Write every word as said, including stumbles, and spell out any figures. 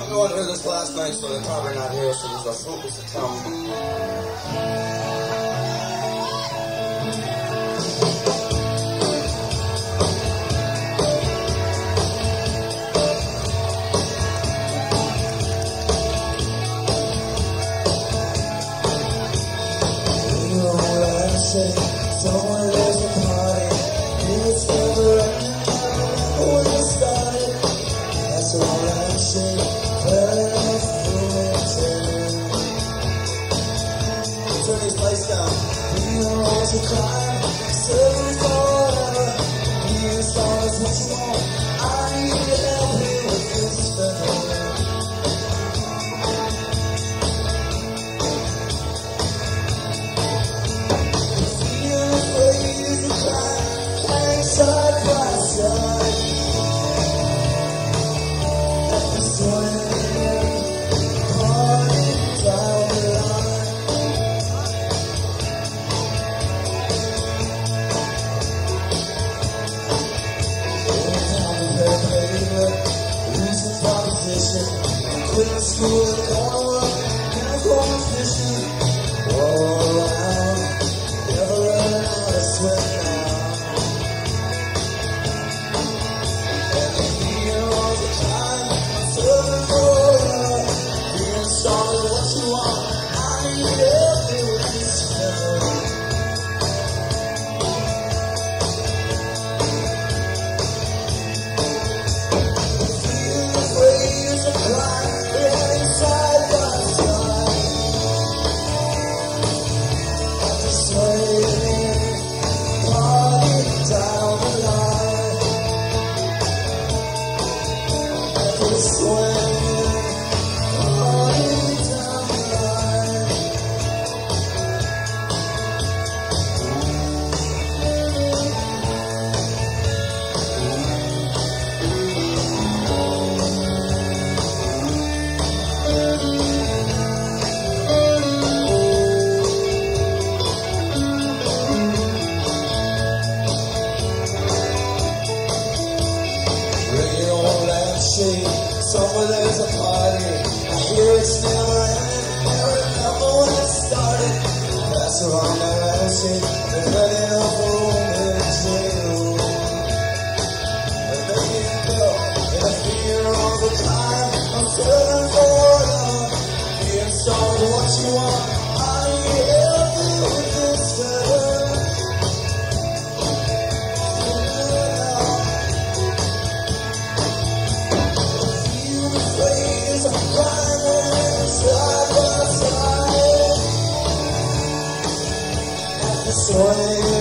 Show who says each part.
Speaker 1: No one heard this last night, so they're probably not here, so there's no focus to tell me.
Speaker 2: Someone lives a party, it's never ending, when it started, that's all I say, first turn these lights down, we are all to climb, serving forever, you saw us what you want, I need to help you with this feather. Side by side, at the swing, party down the line. Down the pavement, losing competition, quitting school and going and going fishing. All around, never running out of swing. Somewhere there's a party, I hear it's never ending, I remember when it started. Pass around my attitude, there's plenty of room in the jail. And then you go, and I fear all the time, I'm turning for love, being sorry what you want, I need help you with this feather. Swing.